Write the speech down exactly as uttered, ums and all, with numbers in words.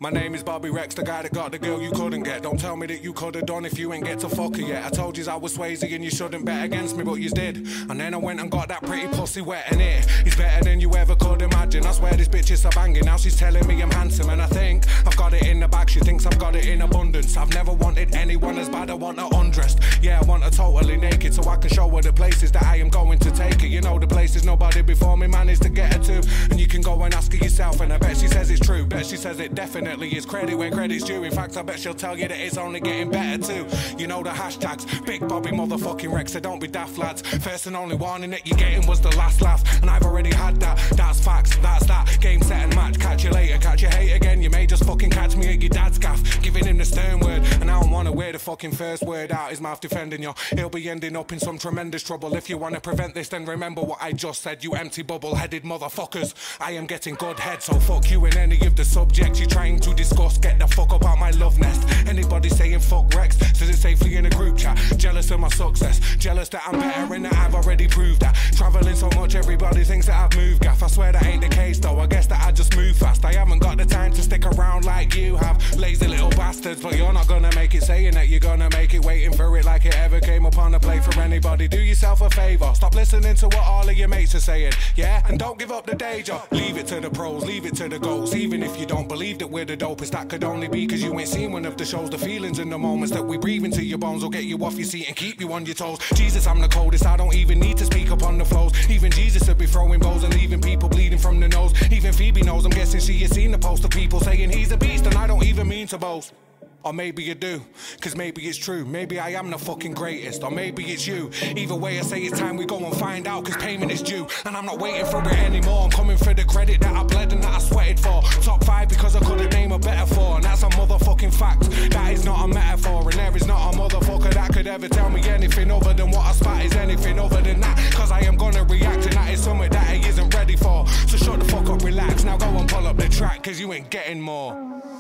My name is BobbyRex, the guy that got the girl you couldn't get. Don't tell me that you could have done if you ain't get to fuck her yet. I told yous I was Swayze and you shouldn't bet against me, but yous did. And then I went and got that pretty pussy wet in it. He's better than you ever could imagine. I swear this bitch is so banging. Now she's telling me I'm handsome, and I think I've got it in the bag. She thinks I've got it in abundance. I've never wanted anyone as bad. I want her undressed. Yeah, I want her totally naked so I can show her the places that I am going to take her. You know the places nobody before me managed to get her to. And you can go and ask her yourself, and I bet she says it's true. Bet she says it definitely is. Credit where credit's due. In fact, I bet she'll tell you that it's only getting better too. You know the hashtags, Big Bobby motherfucking Rex, so don't be daft lads. First and only warning that you're getting was the last laugh, and I've already had that. That's facts, that's that. Game, set and match. Catch you later, catch you hate again. You may just fucking catch me at your dad's gaff, giving him the stern word, and I don't wanna wear the fucking first word out his mouth defending you. He'll be ending up in some tremendous trouble. If you wanna prevent this, then remember what I just said, you empty bubble-headed motherfuckers. I am getting good head, so fuck you and any of the subjects you're trying to discuss. Get the fuck up out my love nest. Anybody saying fuck Rex says it safely in a group chat. Jealous of my success, jealous that I'm better and that I've already proved that. Traveling so much everybody thinks that I've moved gaff. I swear that ain't the case though, I guess that I just move fast. I haven't got the time to stick around like you have, lazy little bastards. But you're not gonna make it saying that you're gonna make it, waiting for it like it ever came upon a plate for anybody. Do yourself a favour, stop listening to what all of your mates are saying, yeah? And don't give up the day job. Leave it to the pros, leave it to the goals. Even if you don't believe that we're the dopest, that could only be cause you ain't seen one of the shows. The feelings and the moments that we breathe into your bones will get you off your seat and keep you on your toes. Jesus, I'm the coldest, I don't even need to speak up on the flows. Even Jesus would be throwing bows and leaving people bleeding from the nose. Even Phoebe knows, I'm guessing she has seen the post of people saying he's a beast, and I don't even mean to boast. Or maybe you do, cause maybe it's true. Maybe I am the fucking greatest, or maybe it's you. Either way I say it's time we go and find out, cause payment is due. And I'm not waiting for it anymore, I'm coming for the credit that I bled and that I sweated for. Top five because I couldn't name a better four, and that's a motherfucking fact. That is not a metaphor, and there is not a motherfucker that could ever tell me anything other than what I spat is anything other than that. Cause I am gonna react, and that is something that he isn't ready for. So shut the fuck up, relax, now go and pull up the track, cause you ain't getting more.